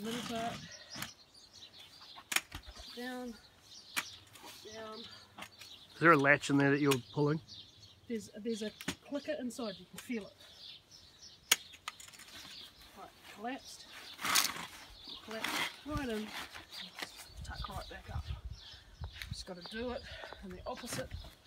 middle part, down, down. Is there a latch in there that you're pulling? There's a clicker inside, you can feel it. Right, collapsed right in, tuck right back up. Just got to do it in the opposite